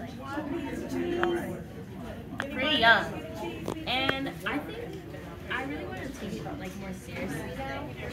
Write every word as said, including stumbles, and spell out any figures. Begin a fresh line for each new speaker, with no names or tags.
pretty young. And I think I really want to take it like more seriously though.